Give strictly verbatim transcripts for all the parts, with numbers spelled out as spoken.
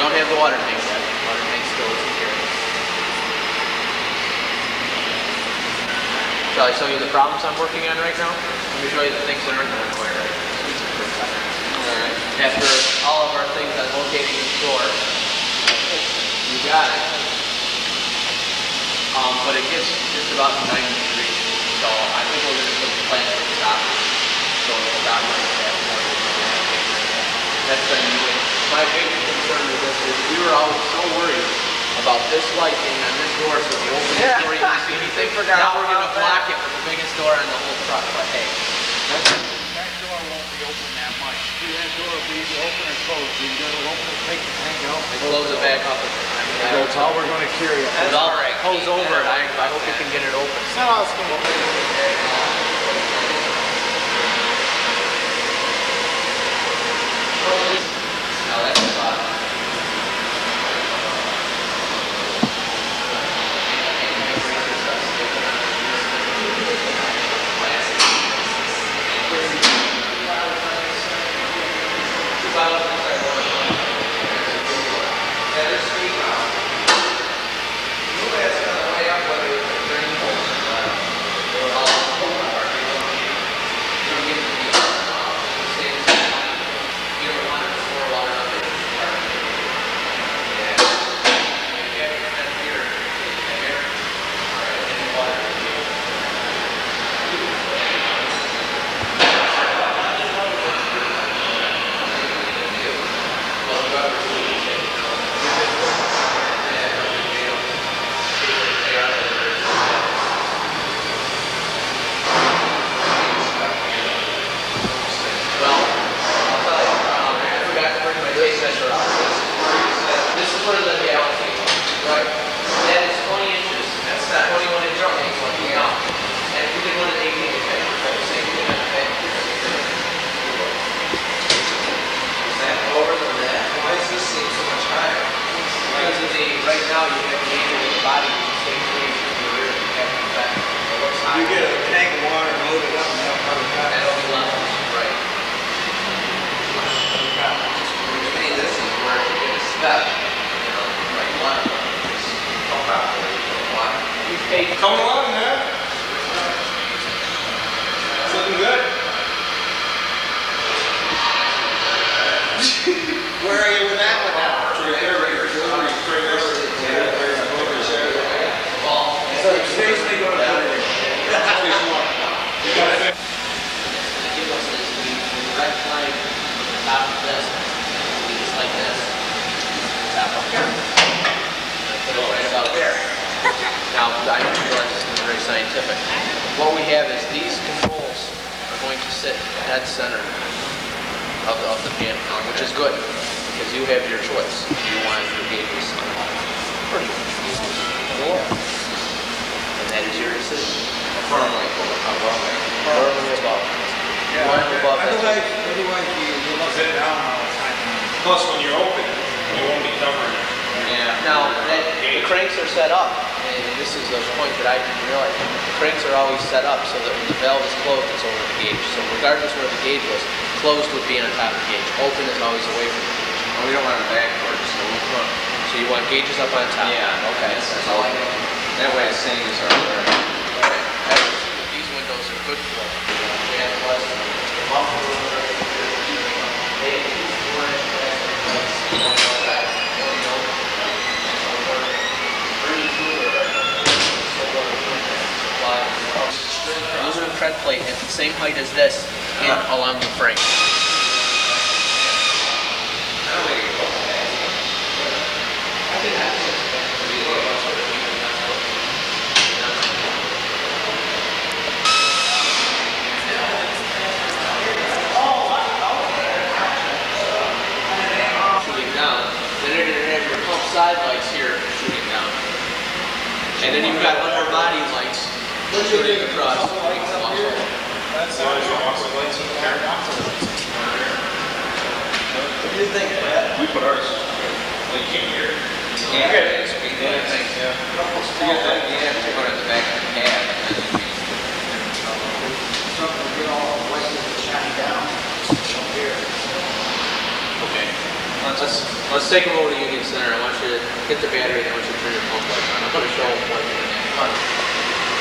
don't have the water tank yet. Water tank still isn't here. Shall I show you the problems I'm working on right now? Let me show you the things that aren't going away right now. Alright. After all of our things on locating the door, you got it. Um, but it gets just about ninety degrees. So I think we're going to put the plant at the top. So it'll stop like that. That's been my big concern with this is we were always so worried about this lighting on this door, so the opening yeah. door you can see anything. Now we're going to block it with the biggest door on the whole truck. But hey, that door won't be open that much. That door will be open or closed. You got to open it, take the tank out. Close it back up. That's all we're going to carry. It's all right. Close over it. I, I hope you can get it open. No, it's going to open. Now that's the bottom. You get a tank of water and load it up and that'll cover that. That'll be level, right. To me, this is where you get a step, you know, like one, just pump out where you don't want it. Come along, man. It's looking good. Where are you with that one now? Right there, right there. So it's seriously going to put it in. You got it. Give us this red flag on the top of this. Just like this. Tap up here. Put it right about there. Now, I realize this is very scientific. What we have is these controls are going to sit dead center of the, of the panel, which is good because you have your choice. You want your gauges or you want your gauges or. And that is your decision. Firmly above. Firmly above. Yeah, one above. Otherwise, otherwise you, you look it down all the time. Plus, when you're open, you won't be covered. Yeah. Now, that, the cranks are set up, and this is the point that I didn't realize. The cranks are always set up so that when the valve is closed, it's over the gauge. So regardless where the gauge was, closed would be on top of the gauge. Open is always away from the gauge. Well, we don't want them backwards, so we'll put. So you want gauges up on top? Yeah. Okay. That's, that's all I think. That way it's saying it's alright. These windows are good for it. We have less muffler. Aluminum tread plate at the same height as this in along the frame. Side lights here shooting down. And then you've got underbody lights shooting across. That's what do you think of that? We put ours. We came here. Yeah, it's big things. Yeah. You have to put it in the back of the cab. Something to get all the lights that shine down from here. Okay. Let's let's take them over to Union hit the battery, then once you turn your pump lights on. I'm going to show them what you're going to do.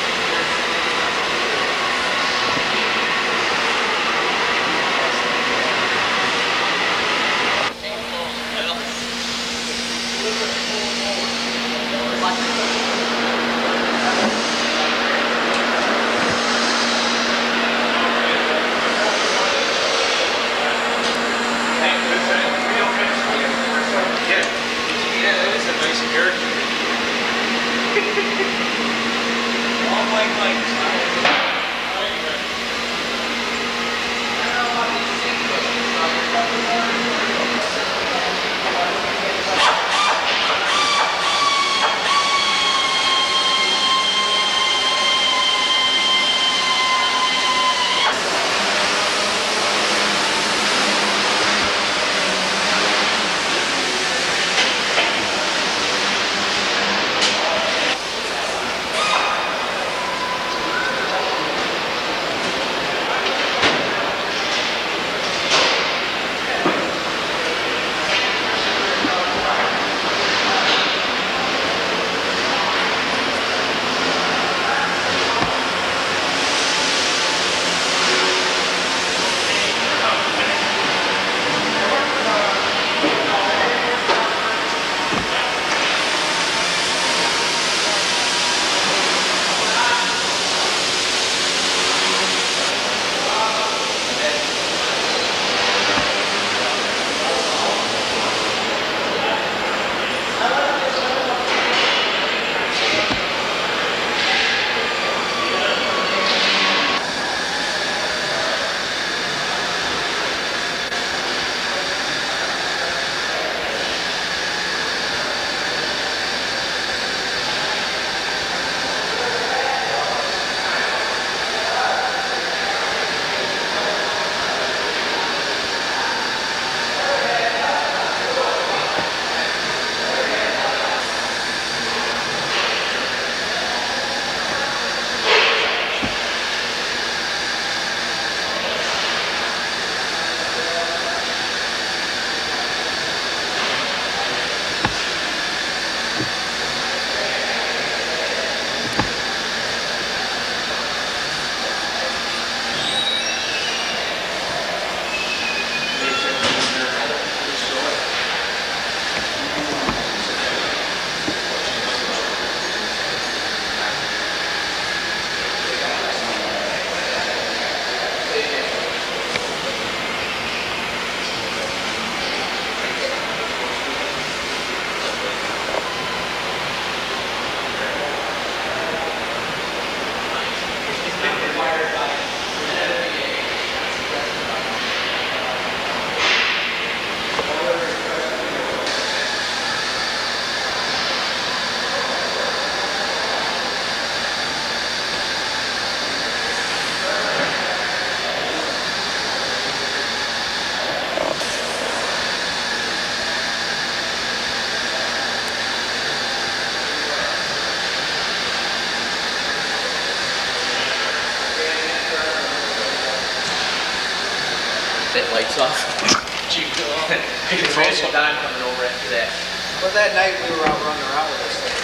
That lights off. Gee, I can imagine Don coming over after that. Well, that night we were out running around with this thing.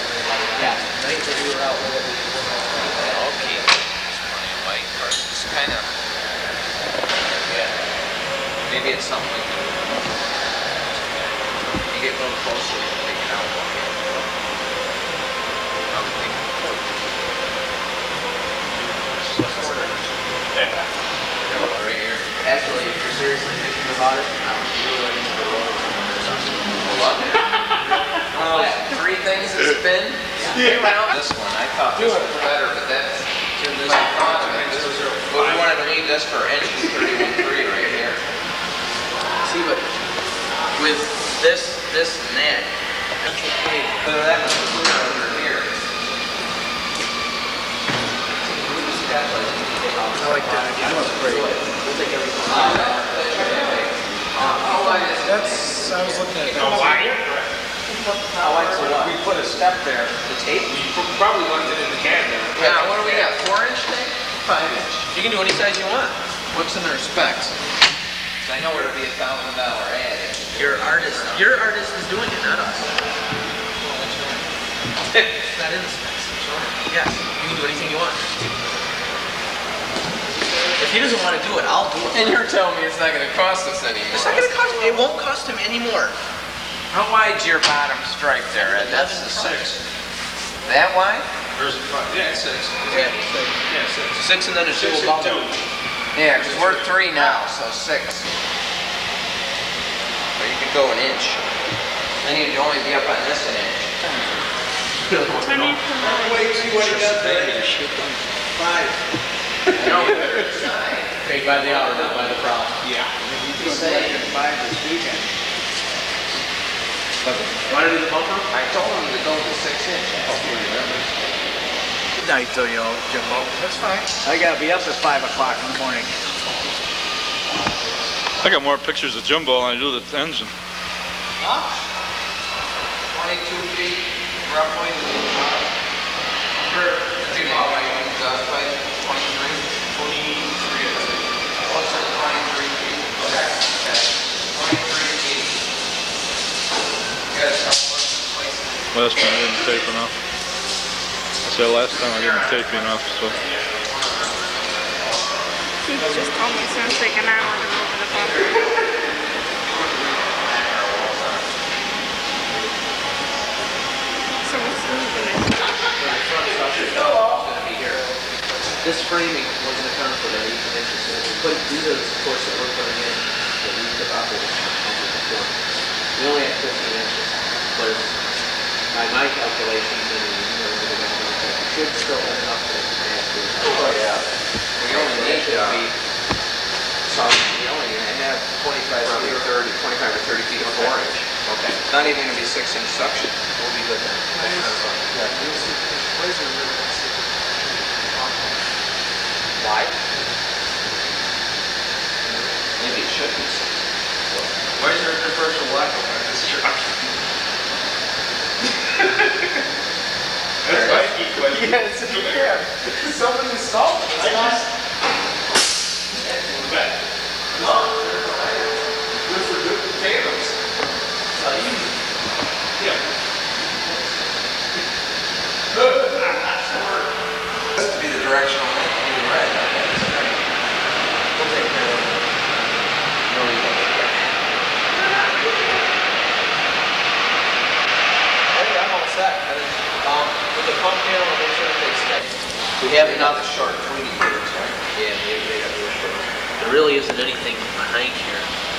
Yeah. The night that we were out with it, we Okay. There's plenty of white parts. It's kind of. Yeah. Maybe it's something like that. You get a little closer, you can take it out. Right here. Actually, if you're seriously thinking about it, I would do it into the roller or something. What? Oh, three things to spin? Yeah. This one, I thought this was better, but that's my thought. I mean, this was, well, we wanted to leave this for engine thirty-one three right here. See, but with this, this, and that, So that was over here. I like that idea. That was great. we'll take everything. How wide is it? That's, I was looking at that. How wide? How wide is the what? We put a step there. The tape? We probably left it in the cabinet. Yeah, what do we got? Four inch thing? Five inch. You can do any size you want. What's in their specs? I know it'll be a thousand dollar ad. Your artist, your artist is doing it, not us. It's not in the specs. Yes, you can do anything you want. If he doesn't want to do it, I'll do it. And you're telling me it's not going to cost us anymore? It's not going to cost. It won't cost him anymore. How wide's your bottom stripe there, Ed? That's the six. That wide? There's a five. Yeah, it's six. Yeah, Yeah, six. six and then a Six two and above two. it. Yeah, because we're three now, so six. Or you could go an inch. Then you'd only be up on this an inch. Wait, see what he does there. Five. No, better decide. Paid by the hour, not by the problem. Yeah. You say, Five this weekend. Want to do the bumper? I told him to go to six inch. Good night to you, Jimbo. That's fine. I gotta be up at five o'clock in the morning. I got more pictures of Jumbo than I do the engine. twenty-two feet, roughly. Two about like exhaust pipe, twenty-three. twenty-three. Oh, it's like twenty-three feet. Okay. Okay. twenty-three feet. You got a couple of places. Last time I didn't tape enough. I said last time I didn't tape enough, so. He just told me it's gonna take an hour to open the bumper. So what's moving it? This framing wasn't accounted for that eighteen inches. So we put, these are the supports that we're putting in that we took off of before. We only have fifteen inches, but it's, by my calculations, and you know, it should still have enough for the capacity. Oh, yeah. We only need to be, so we only have twenty-five or thirty, twenty-five or thirty feet of four inch. Okay. Not even gonna be six inch suction. We'll be good then. Why? Maybe it should be six. Why is there a differential black on this truck? That's my key question. Yes, yeah. Someone installed it. I just... Good for good potatoes. Yeah. This to be the directional link. You're right. We'll take care of it. No, you don't. Hey, I'm all set. I mean, um, with the pump panel, I'll make sure that they stay. We have They got enough. the short tweety gears, right? Yeah, maybe they got real short. There really isn't anything behind here.